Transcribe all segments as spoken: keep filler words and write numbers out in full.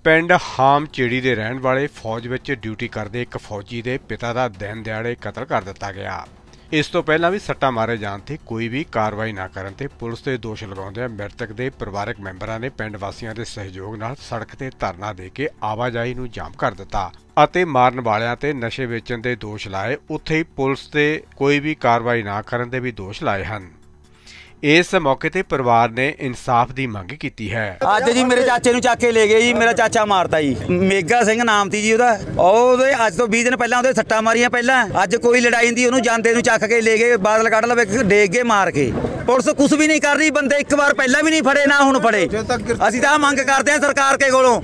ਪਿੰਡ ਹਾਮਚੇੜੀ ਦੇ ਰਹਿਣ ਵਾਲੇ ਫੌਜ ਵਿੱਚ ਡਿਊਟੀ ਕਰਦੇ ਇੱਕ ਫੌਜੀ ਦੇ ਪਿਤਾ ਦਾ ਦਿਨ ਦਿਹਾੜੇ ਕਤਲ ਕਰ ਦਿੱਤਾ ਗਿਆ। ਇਸ ਤੋਂ ਪਹਿਲਾਂ ਵੀ ਸੱਟਾਂ ਮਾਰੇ ਜਾਣ ਤੇ ਕੋਈ ਵੀ ਕਾਰਵਾਈ ਨਾ ਕਰਨ ਤੇ ਪੁਲਿਸ ਤੇ ਦੋਸ਼ ਲਗਾਉਂਦਿਆਂ ਮ੍ਰਿਤਕ ਦੇ ਪਰਿਵਾਰਕ ਮੈਂਬਰਾਂ ਨੇ ਪਿੰਡ ਵਾਸੀਆਂ ਦੇ ਸਹਿਯੋਗ ਨਾਲ ਸੜਕ ਤੇ ਧਰਨਾ ਦੇ ਕੇ ਆਵਾਜਾਈ ਨੂੰ ਜਾਮ ਕਰ ਦਿੱਤਾ ਅਤੇ ਮਾਰਨ ਵਾਲਿਆਂ ਤੇ ਨਸ਼ੇ ਵੇਚਣ ਦੇ ਦੋਸ਼ ਲਾਏ। ਉੱਥੇ ਹੀ ਪੁਲਿਸ ਤੇ ਕੋਈ ਵੀ ਕਾਰਵਾਈ ਨਾ ਕਰਨ ਦੇ ਵੀ ਦੋਸ਼ ਲਾਏ ਹਨ। इस मौके ते परिवार ने इंसाफ की मंग की है। अज जी मेरे चाचे चक के ले गए जी, मेरा चाचा मारता जी, मेगा सिंह नाम थी जी ओहदा। अज तो बीस दिन पहला उहदे सट्टां मारियां पहला, अज कोई लड़ाई नहीं, उहनूं जांदे नूं चक के ले गए, बादल कढ़ लवे डेग के मार के। पुलिस कुछ भी नहीं कर रही, बंदे एक बार पहला भी नहीं फड़े ना हुण फड़े। असीं तां मंग करते हैं सरकार के कोलों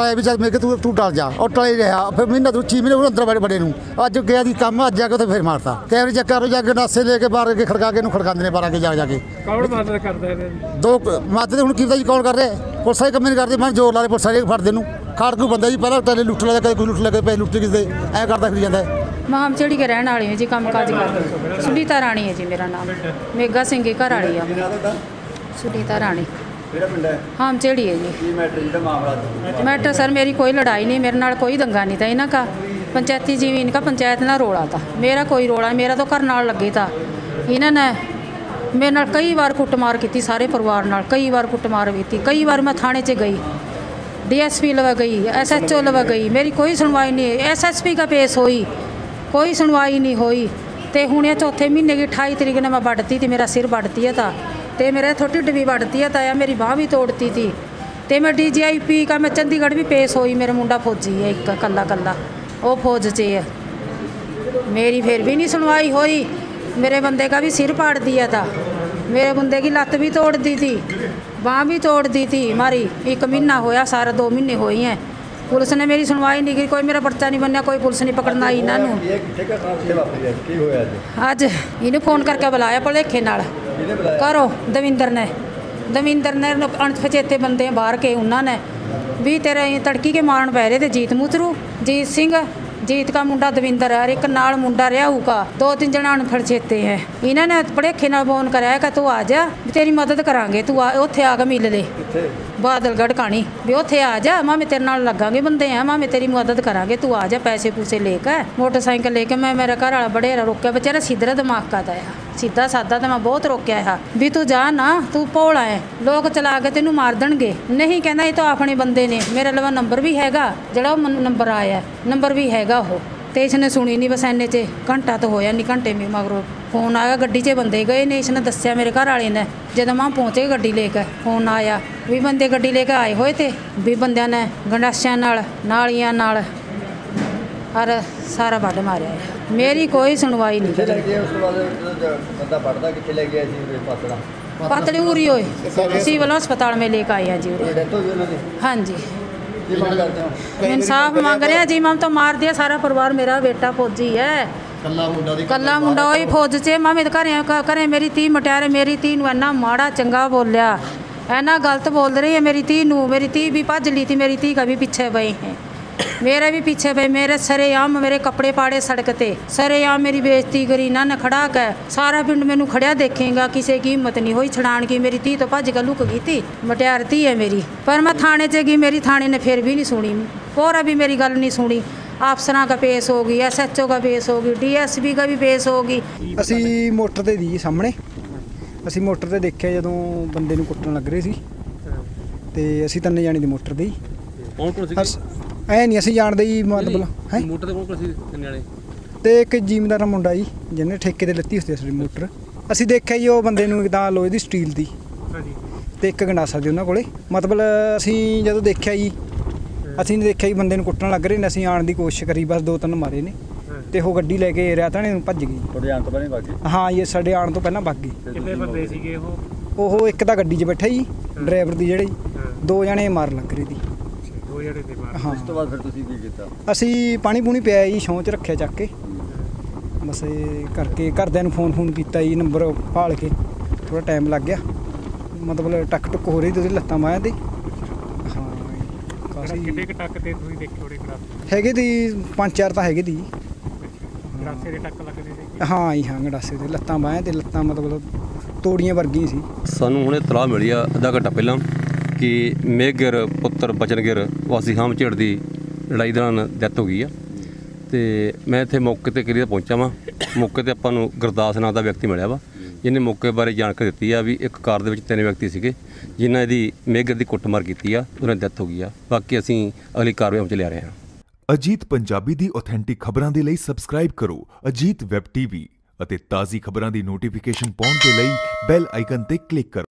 तू तू डर जा और टले रहा। फिर महीना दो छे महीने अंदर बड़े बड़े नूं अज गया दी काम, अज जाके तो फिर मारता कैमरे चेक करो, जाके नासे लेके बाहर के खड़का के खड़काते ने बारह के जा जाके मदद करते हैं दो मदद हुण कीता जी कौन कर रहे पुलिस वाले कम नहीं करते। मैं जोर ला रहे पुलिस वाले फड़दे नूं खाड़ कोई बंदा जी पहले टले लुट लिया, कदे कोई लुट लिया, पैसे लुट किसदे ऐ करदा फिर जांदा है। मैं हामचेड़ी के रहने वाली हूँ जी, काम काज कर सुनीता राणी है जी मेरा नाम, मेगा सिंह की घर वाली है सुनीता राणी, हामचेड़ी है जी। मैटर सर मेरी कोई लड़ाई नहीं, मेरे नाल कोई दंगा नहीं था, इन्हों का पंचायती जमीन का पंचायत ना रोड़ा था, मेरा कोई रोड़ा, मेरा तो घर नाल लगे था। इन्होंने मेरे नाल कई बार कुटमार की, सारे परिवार नाल कई बार कुटमार की, कई बार मैं थाने च गई, डी एस पी लवा गई, एस एच ओ लवा गई, मेरी कोई सुनवाई नहीं। एस एस पी का पेश हुई, कोई सुनवाई नहीं हुई। तो हूँ चौथे महीने की अठाई तरीक ने मैं बढ़ती थी, मेरा सिर बढ़ती है था, तो मेरे थोड़ी ढिड्डी बढ़ती है था, मेरी बाँह भी तोड़ती थी। तो मैं डी जी आई पी का मैं चंडीगढ़ भी पेश हुई, मेरा मुंडा फौजी है एक कला कला, वो फौज च है, मेरी फिर भी नहीं सुनवाई हुई। मेरे बंदे का भी सिर फाड़ दिया था, मेरे बंदे की लत्त भी तोड़ दी थी, बाँह भी तोड़ दी थी मारी। एक महीना होया, सारा दो महीने हुई हैं, पुलिस ने मेरी सुनवाई नहीं की, कोई मेरा पर्चा नहीं बनया, कोई पुलिस नहीं पकड़ना आई इन्हों। अज इन्हें फोन करके बुलाया भुलेखे नाल, करो दविंदर ने दविंदर ने अणपछेते बंदे बाहर के, उन्होंने भी तेरे तड़की के मारन पै रहे थे, जीत मुतरू, जीत सिंह, जीत का मुंडा दविंदर है, एक नाल मुंडा रियाऊ का, दो तीन जन अणपछेते हैं। इन्होंने भड़ेखे नाल फोन कराया कि तू आ जा, तेरी मदद करांगे, तू उत्थे आके मिल ले बादलगढ़ कानी, भी उत्थे आ जा, मां मैं तेरे नाल लगांगे बंदे हैं, मां मैं तेरी मदद करांगे, तू आ जा पैसे पूसे लेकर मोटरसाइकिल लेके। मैं मेरा घर वाला बड़ेरा रोकया, बेचारा सीधा दिमाग का था, सीधा सादा, तो मैं बहुत रोकया है भी तू जा ना, तू भोला है, लोग चला के तेनू मार देंगे। नहीं कहना ये तो अपने बंदे ने, मेरे लवा नंबर भी हैगा, जड़ा नंबर आया नंबर भी हैगा वो, तो इसने सुनी नहीं। बस इन्ने च घंटा तो होया नहीं, घंटे में मगरों फोन आया, गड्डी च बंदे गए ने, इसने दस्या मेरे घर वाले ने, जब मैं पहुँचे गड्डी लेकर फोन आया भी बंदे गड्डी लेकर आए हुए थे, भी बंदियां ने गंडासियां नाल नालियां नाल और सारा वड्ड मारिया है। मेरी कोई सुनवाई नहीं करी। पतली उरी होए सिविल हस्पताल में लेकर आए हैं जी। हाँ जी इंसाफ मांग रहे हैं जी, मैं तो मार दिया सारा परिवार, मेरा बेटा फौजी है, कला मुंडा वही फौज च। मैं मेरे घर घरें मेरी धी मटियारे, मेरी धी नूं इन्ना माड़ा चंगा बोलिया, इन्ना गलत बोल रही है मेरी धी नूं। मेरी धी भी भज ली थी, मेरी धी का भी पीछे पए हैं, मेरे भी पीछे पे, मेरे सरेआम मेरे कपड़े पाड़े सड़क ते, सरेआम मेरी बेइज्जती करी इन्होंने खड़ा कर, सारा पिंड मैनू खड़िया देखेगा, किसी की हिम्मत नहीं हुई छड़ान की। मेरी धी तो भज के लुक गई थी, मटियार धी है मेरी, पर मैं थाने च गई, मेरी थाने ने फिर भी नहीं सुनी, पूरा भी मेरी गल नहीं सुनी। अफसर का पेश होगी, एस एच ओ का पेश होगी, डी एस पी का भी पेश होगी। असी मोटर ते दी सामने, असी मोटर ते देखिया जदों बंदे नूं कुੱਟਣ ਲੱਗ ਰਹੇ ਸੀ, ਤੇ ਅਸੀਂ ਤਿੰਨ ਜਾਣੇ ਦੀ ਮੋਟਰ ਦੀ। ਕੌਣ ਕੌਣ ਸੀ? ਐ ਨਹੀਂ ਅਸੀਂ ਜਾਣਦੇ ਜੀ, ਮਤਲਬ ਹੈ ਮੋਟਰ ਤੇ ਕੌਣ ਕੌਣ ਸੀ ਤਿੰਨ ਜਾਣੇ? ਤੇ ਇੱਕ ਜ਼ਿਮੀਂਦਾਰ ਮੁੰਡਾ ਜੀ, ਜਿਹਨੇ ਠੇਕੇ ਤੇ ਲੱਤੀ ਹੁੰਦੀ ਸੀ ਮੋਟਰ। ਅਸੀਂ ਦੇਖਿਆ ਜੀ ਉਹ ਬੰਦੇ ਨੂੰ ਤਾਂ ਲੋਹੇ ਦੀ ਸਟੀਲ ਦੀ, ਤੇ ਇੱਕ ਗੰਡਾਸਾ ਦੀ ਉਹਨਾਂ ਕੋਲੇ। ਮਤਲਬ ਅਸੀਂ ਜਦੋਂ ਦੇਖਿਆ ਜੀ, ਅਸੀਂ ਨੇ ਦੇਖਿਆ ਜੀ ਬੰਦੇ ਨੂੰ ਕੁੱਟਣ ਲੱਗ ਰਹੇ ਨੇ, ਅਸੀਂ ਆਉਣ ਦੀ ਕੋਸ਼ਿਸ਼ ਕਰੀ, ਬਸ ਦੋ ਤਿੰਨ ਮਾਰੇ ਨੇ, ਤੇ ਉਹ ਗੱਡੀ ਲੈ ਕੇ ਰਿਆ ਤਾਣੇ ਨੂੰ ਭੱਜ ਗਈ। ਤੁਹਾਡੇ ਆਉਣ ਤੋਂ ਪਹਿਲਾਂ ਭੱਜ ਗਈ? ਹਾਂ ਜੀ ਸਾਡੇ ਆਉਣ ਤੋਂ ਪਹਿਲਾਂ ਭੱਜ ਗਈ। ਕਿੰਨੇ ਬੰਦੇ ਸੀਗੇ ਉਹ? ਉਹ ਇੱਕ ਤਾਂ ਗੱਡੀ 'ਚ ਬੈਠਾ ਜੀ, ਡਰਾਈਵਰ ਦੀ ਜਿਹੜੇ, ਦੋ ਜਣੇ ਮਾਰ ਲੱਗ ਰਹੇ ਦੀ। ਦੋ ਜਣੇ ਤੇ ਮਾਰ। ਹਾਂ, ਉਸ ਤੋਂ ਬਾਅਦ ਫਿਰ ਤੁਸੀਂ ਕੀ ਕੀਤਾ? ਅਸੀਂ ਪਾਣੀ ਪੂਣੀ ਪਿਆ ਜੀ, ਛੌਂ 'ਚ ਰੱਖਿਆ ਚੱਕ ਕੇ, ਬਸ ਇਹ ਕਰਕੇ ਘਰਦਿਆਂ ਨੂੰ ਫੋਨ ਫੋਨ ਕੀਤਾ ਜੀ, ਨੰਬਰ ਭਾਲ ਕੇ। ਥੋੜ੍ਹਾ ਟਾਈਮ ਲੱਗ ਗਿਆ, ਮਤਲਬ ਟੱਕ ਟੁੱਕ ਹੋ ਰਹੀ ਤੇ ਉਹਦੀ ਲੱਤਾਂ ਬਾਹਾਂ 'ਤੇ। ਹਾਂ ਕਾਫੀ ਕਿੰਨੇ ਕੁ ਟੱਕ ਤੇ ਤੁਸੀਂ ਦੇਖੇ ਉਹਦੇ ਗੜਾਸੇ? ਹੈਗੇ ਦੀ ਪੰਜ ਚਾਰ ਤਾਂ ਹੈਗੇ ਦੀ ਗੜਾਸੇ ਦੇ ਟੱਕ ਲੱਗਦੇ ਸੀ? ਹਾਂ ਜੀ ਹਾਂ, ਗੜਾਸੇ ਦੇ ਲੱਤਾਂ ਬਾਹਾਂ 'ਤੇ, ਲੱਤਾਂ ਮਤਲਬ ਤੋੜੀਆਂ ਵਰਗੀਆਂ ਸੀ। ਸਾਨੂੰ ਹੁਣੇ ਤਲਾਹ ਮਿਲੀ ਆ ਅੱਧਾ ਘੰਟਾ ਪਹਿਲਾਂ ਕਿ ਮੇਘਰ ਪੁੱਤਰ ਬਚਨਗਿਰ ਵਾਸੀ ਹਾਮਝੇੜ ਦੀ ਲੜਾਈ ਦੌਰਾਨ ਡੈਥ ਹੋ ਗਈ ਆ। ਤੇ ਮੈਂ ਇੱਥੇ ਮੌਕੇ 'ਤੇ ਕਰੀ ਪਹੁੰਚਾ ਵਾਂ। ਮੌਕੇ 'ਤੇ ਆਪਾਂ ਨੂੰ ਗੁਰਦਾਸ ਨਾਂ ਦਾ ਵਿਅਕਤੀ ਮਿਲਿਆ ਵਾ, ਜਿਹਨੇ ਮੌਕੇ ਬਾਰੇ ਜਾਣਕਾਰੀ ਦਿੱਤੀ ਆ ਵੀ ਇੱਕ ਕਾਰ ਦੇ ਵਿੱਚ ਤਿੰਨ ਵਿਅਕਤੀ ਸੀਗੇ ਜਿਨ੍ਹਾਂ ਇਹਦੀ ਮੇਘਰ ਦੀ ਕੁੱਟਮਾਰ ਕੀਤੀ ਆ, ਉਹਨਾਂ ਦੀ ਡੈਥ ਹੋ ਗਈ ਆ। ਬਾਕੀ ਅਸੀਂ ਅਗਲੀ ਕਾਰਵਾਈ ਵਿੱਚ ਲਿਆ ਰਹੇ ਹਾਂ। ਅਜੀਤ ਪੰਜਾਬੀ ਦੀ ਆਥੈਂਟਿਕ ਖਬਰਾਂ ਦੇ ਲਈ ਸਬਸਕ੍ਰਾਈਬ ਕਰੋ ਅਜੀਤ ਵੈਬ ਟੀਵੀ ਅਤੇ ਤਾਜ਼ੀ ਖਬਰਾਂ ਦੀ ਨੋਟੀਫਿਕੇਸ਼ਨ ਪਾਉਣ ਦੇ ਲਈ ਬੈਲ ਆਈਕਨ ਤੇ ਕਲਿੱਕ ਕਰੋ।